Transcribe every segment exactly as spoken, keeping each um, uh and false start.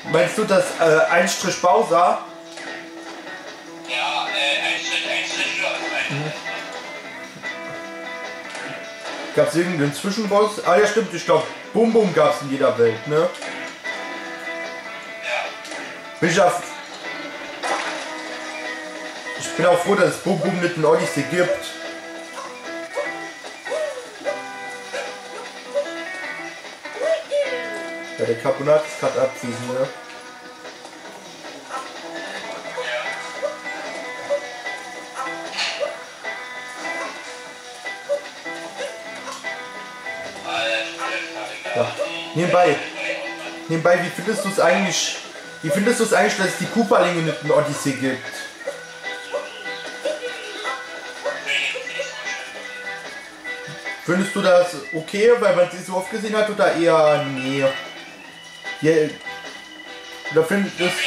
Meinst du das äh, Einstrich Bowser? Ja, äh, Einstrich, Einstrich oder Mhm. Gab es irgendeinen Zwischenboss? Ah ja stimmt, ich glaube Bum Bum gab es in jeder Welt, ne? Ja. Bin ich, auf ich bin auch froh, dass es Bum Bum nicht in Odyssey gibt. Ja, der Carbonat ist gerade abziehen, ne? Ja. Nebenbei, nebenbei, wie findest du es eigentlich, wie findest du es eigentlich, dass es die Koopalinge nicht in Odyssey gibt? Findest du das okay, weil man sie so oft gesehen hat, oder eher nee? Ja, oder findest du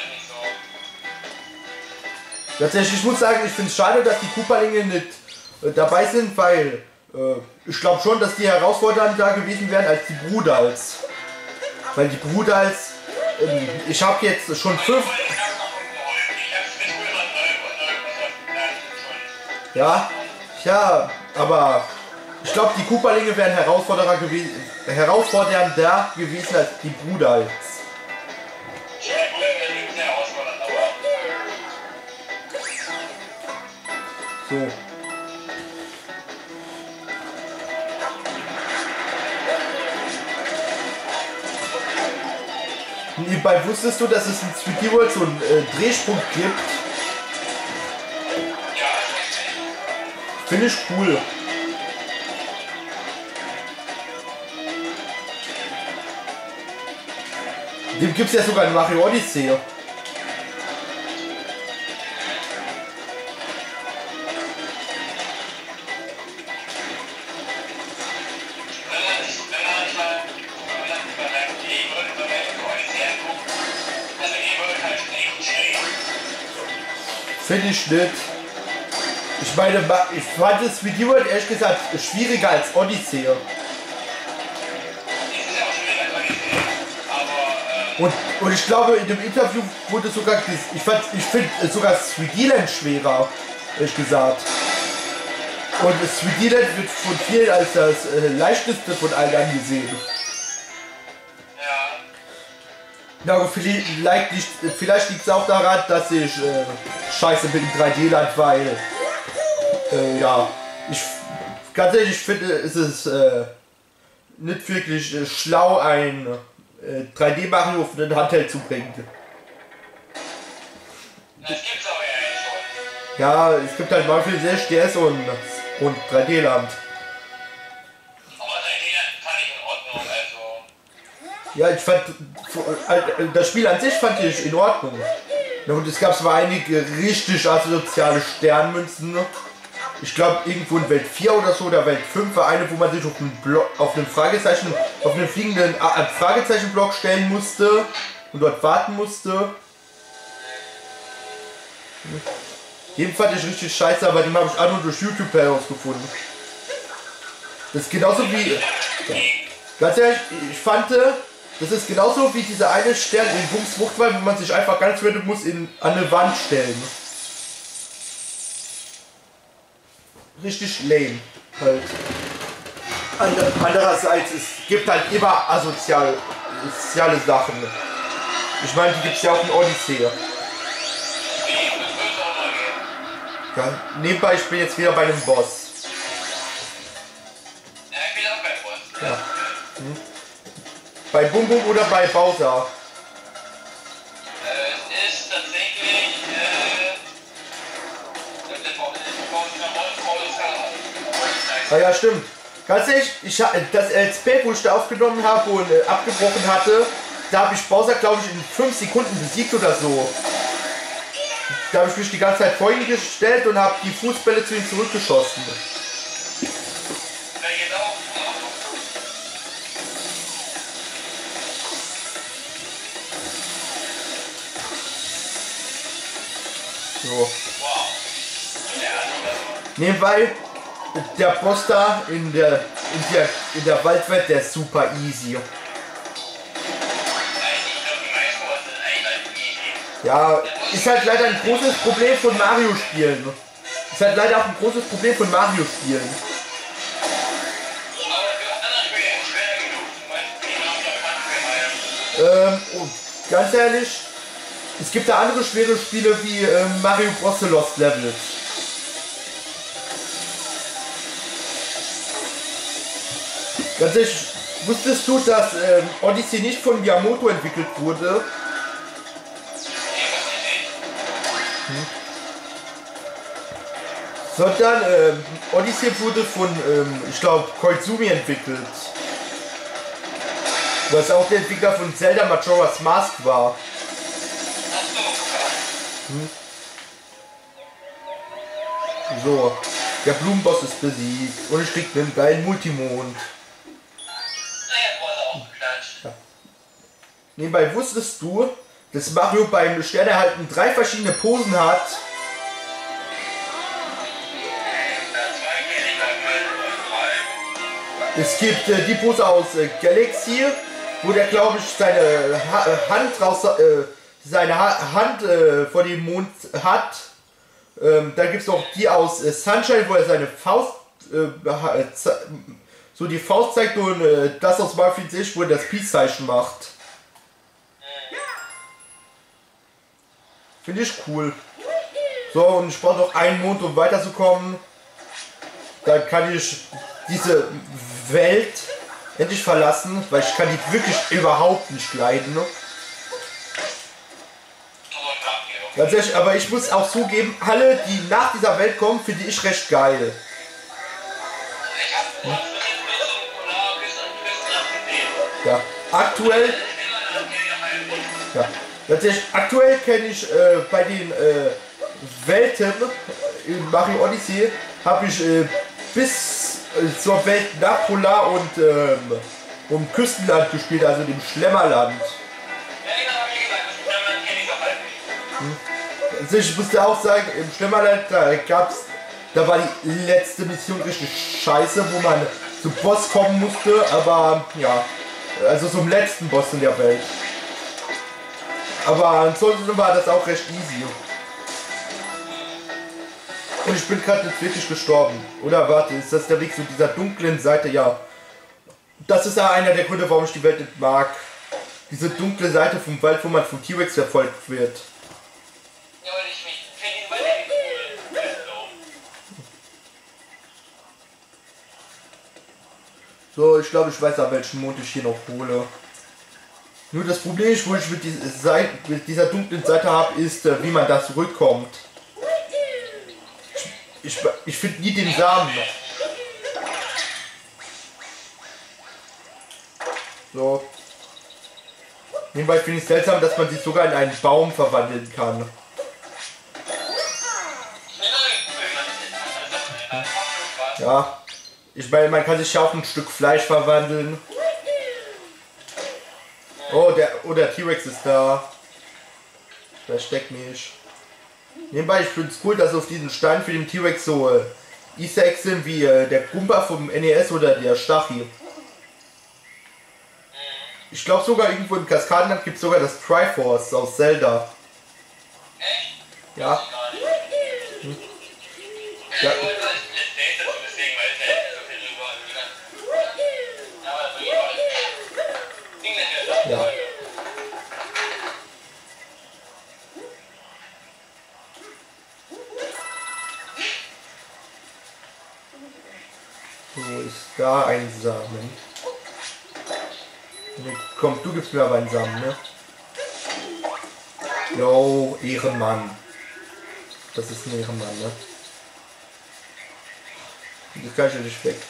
tatsächlich, ich muss sagen, ich finde es schade, dass die Koopalinge nicht äh, dabei sind, weil äh, ich glaube schon, dass die herausfordernder gewesen wären als die Brudals. Weil die Brudals, ähm, ich habe jetzt schon fünf. Ja, ja, aber ich glaube, die Koopalinge wären herausfordernder gewesen, herausfordernder gewesen als die Brudals. So. Nebenbei wusstest du, dass es in zwei D World so einen äh, Drehsprung gibt? Finde ich cool. Dem gibt es ja sogar in Mario Odyssey. Finde ich nicht. Ich meine, ich fand das Video ehrlich gesagt schwieriger als Odyssey. Und, und ich glaube, in dem Interview wurde sogar, ich fand, ich finde sogar Sweet Land schwerer, ehrlich gesagt. Und Sweet Land wird von vielen als das äh, leichteste von allen angesehen. Ja, vielleicht liegt vielleicht liegt es auch daran, dass ich äh, scheiße bin im drei D Land, weil äh, ja, ich ganz ehrlich, ich finde, es ist äh, nicht wirklich äh, schlau, ein äh, drei D Mario auf den Handheld zu bringen. Das gibt's aber ja schon. Ja, es gibt halt manchmal sehr D S und, und drei D Land. Ja, ich fand, das Spiel an sich fand ich in Ordnung. Und es gab zwar einige richtig asoziale Sternmünzen. Ich glaube irgendwo in Welt vier oder so oder Welt fünf war eine, wo man sich auf einen, Block, auf einen Fragezeichen, auf einen fliegenden äh, Fragezeichenblock stellen musste und dort warten musste. Den fand ich richtig scheiße, aber den habe ich auch nur durch YouTube herausgefunden. Das ist genauso wie... Ja. Ganz ehrlich, ich fand... Das ist genauso wie dieser eine Stern in Bums Fruchtwald, wo man sich einfach ganz random muss in, an eine Wand stellen. Richtig lame. Halt. Andererseits, es gibt halt immer asozial, soziale Sachen. Ich meine, die gibt es ja auch in Odyssey. Ja, nebenbei, ich bin jetzt wieder bei einem Boss. Ja, ich bin auch bei Boss. Ja. Hm. Bei Bum Bum oder bei Bowser? Äh, es ist tatsächlich, äh, Ah ja, stimmt. Ganz ehrlich, ich, das Let's Play, wo ich da aufgenommen habe und äh, abgebrochen hatte, da habe ich Bowser, glaube ich, in fünf Sekunden besiegt oder so. Da habe ich mich die ganze Zeit vor ihn gestellt und habe die Fußbälle zu ihm zurückgeschossen. So. Nebenbei, der Boss da in der, in der, in der Waldwelt, der ist super easy. Ja, ist halt leider ein großes Problem von Mario-Spielen. Ist halt leider auch ein großes Problem von Mario-Spielen. Ähm, oh, ganz ehrlich, es gibt da andere schwere Spiele wie ähm, Mario Bros. The Lost Levels. Ganz ehrlich, wusstest du, dass ähm, Odyssey nicht von Miyamoto entwickelt wurde? Hm. Sondern ähm, Odyssey wurde von, ähm, ich glaube, Koizumi entwickelt. Was auch der Entwickler von Zelda Majora's Mask war. Hm. So, der Blumenboss ist besiegt und ich krieg einen geilen Multimond. Ja. Nebenbei wusstest du, dass Mario beim Sternerhalten drei verschiedene Posen hat? Es gibt äh, die Pose aus äh, Galaxy, wo der, glaube ich, seine ha Hand raus, äh, seine ha Hand äh, vor dem Mond hat. Ähm, dann gibt es auch die aus äh, Sunshine, wo er seine Faust äh, so die Faust zeigt und äh, das aus Mario vierzig, wo er das Peace-Zeichen macht. Finde ich cool. So, und ich brauche noch einen Mond, um weiterzukommen. Dann kann ich diese Welt endlich verlassen, weil ich kann die wirklich überhaupt nicht leiden. Ne? Ganz ehrlich, aber ich muss auch zugeben, alle, die nach dieser Welt kommen, finde ich recht geil. Hm? Ja, aktuell. Ja, tatsächlich, aktuell kenne ich äh, bei den äh, Welten in Mario Odyssey habe ich äh, bis äh, zur Welt nach Polar und ähm, um Küstenland gespielt, also dem Schlemmerland. Hm. Also ich musste auch sagen, im Schlemmerland da gab's, da war die letzte Mission richtig scheiße, wo man zum Boss kommen musste, aber ja, also zum letzten Boss in der Welt. Aber ansonsten war das auch recht easy. Und ich bin gerade jetzt wirklich gestorben. Oder warte, ist das der Weg zu dieser dunklen Seite? Ja. Das ist ja einer der Gründe, warum ich die Welt nicht mag. Diese dunkle Seite vom Wald, wo man vom T-Rex verfolgt wird. Ja, weil ich mich finde ihn weiter So, ich glaube, ich weiß ja, welchen Mond ich hier noch hole. Nur das Problem, wo ich mit dieser, Seite, mit dieser dunklen Seite habe, ist, wie man da zurückkommt. Ich, ich, ich finde nie den Samen. So. Nebenbei finde ich es seltsam, dass man sich sogar in einen Baum verwandeln kann. Ja. Ich meine, man kann sich ja auch ein Stück Fleisch verwandeln. Oh, der, oh, der T-Rex ist da. Versteck mich. Nebenbei, ich finde es cool, dass auf diesen Stein für den T-Rex so äh, Easter Eggs sind wie äh, der Kumpa vom N E S oder der Stachy. Ich glaube sogar irgendwo im Kaskadenland gibt es sogar das Triforce aus Zelda. Echt? Ja. Hm. Ja. Ja. Wo ist da ein Samen? Ne, komm, du gibst mir aber einen Samen, ne? Jo, Ehrenmann. Das ist ein Ehrenmann, ne? Das kann ich ja nicht weg.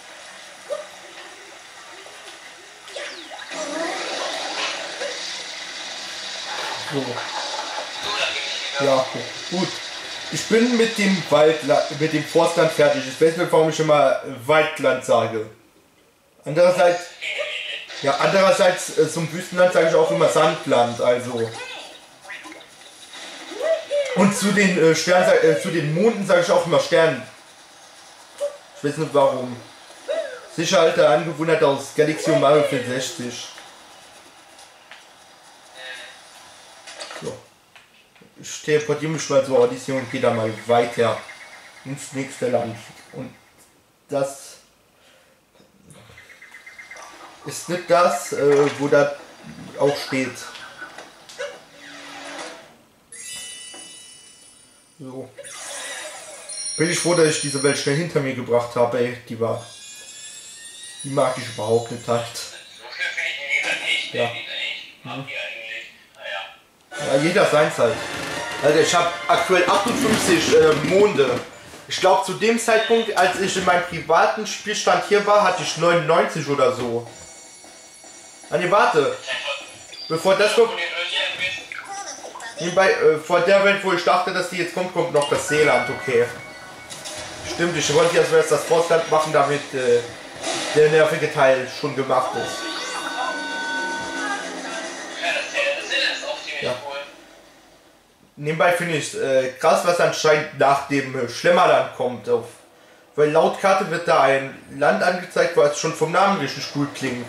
So. Ja, okay. Gut. Ich bin mit dem Waldland, mit dem Forstland fertig. Ich weiß nicht, warum ich immer Waldland sage. Andererseits, ja, andererseits äh, zum Wüstenland sage ich auch immer Sandland, also. Und zu den äh, Sternen, äh, zu den Monden sage ich auch immer Stern. Ich weiß nicht warum. Sicher alte Angewohnheit aus Galaxy und Mario vierundsechzig. So. ich teleportiere mich mal zur Odyssee und gehe da mal weiter ins nächste Land. Und das ist nicht das, äh, wo da auch steht. So. Bin ich froh, dass ich diese Welt schnell hinter mir gebracht habe, ey. Die war. Die mag ich überhaupt nicht halt. Ja. Mhm. Ja, jeder seins halt. Also ich habe aktuell achtundfünfzig äh, Monde. Ich glaube zu dem Zeitpunkt, als ich in meinem privaten Spielstand hier war, hatte ich neunundneunzig oder so. Ah ne, warte. Bevor das kommt. Nebenbei, äh, vor der Welt, wo ich dachte, dass die jetzt kommt, kommt noch das Seeland, okay. Stimmt, ich wollte ja zuerst das Forstland machen, damit äh, der nervige Teil schon gemacht ist. Ja. Nebenbei finde ich äh, krass, was anscheinend nach dem äh, Schlemmerland kommt. Auf, weil laut Karte wird da ein Land angezeigt, was schon vom Namen richtig cool klingt.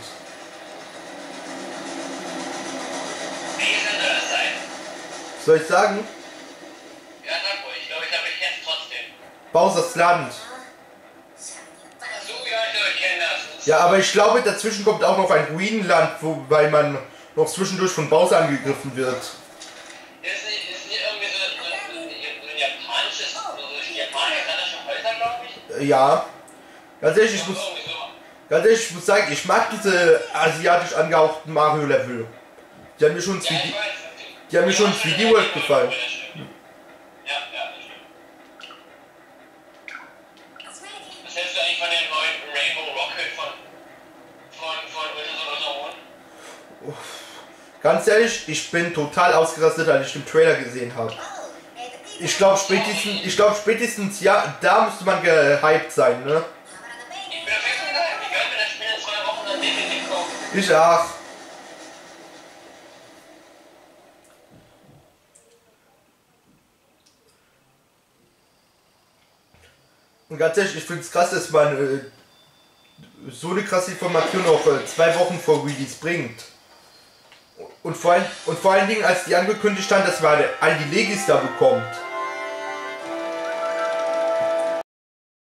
Soll ich sagen? Ja, sag ruhig, ich glaube, ich habe mich jetzt trotzdem. Bowsers Land. So, ja, ich glaube, ich kenne das. Ja, aber ich glaube, dazwischen kommt auch noch ein Ruinenland, wobei man noch zwischendurch von Bowser angegriffen wird. Ist nicht, ist nicht irgendwie so, so, so, so ein japanisches, so ein japanisch-kanadische Häuser, glaube ich? Ja. Ganz ehrlich, ich muss, Irgendwie so. ganz ehrlich, ich muss sagen, ich mag diese asiatisch angehauchten Mario-Level. Die haben mir schon ins Ja, Video, ich weiß. die haben mir schon ins drei D World gefallen. Ja, ja, das stimmt. Was hältst du eigentlich von dem neuen Rainbow Rocket von, von, von Ultra Sonne? Ganz ehrlich, ich bin total ausgerastet, als ich den Trailer gesehen habe. Ich glaube spätestens, ich glaube spätestens, ja, da müsste man gehypt sein, ne? Ich bin fix mit daheim. Ich werde mir das Spiel in zwei Wochen dann definitiv kaufen. Ich auch. Und ganz ehrlich, ich finde es krass, dass man äh, so eine krasse Information auch äh, zwei Wochen vor Release bringt. Und vor, ein, und vor allen Dingen, als die angekündigt haben, dass man all die Legis da bekommt.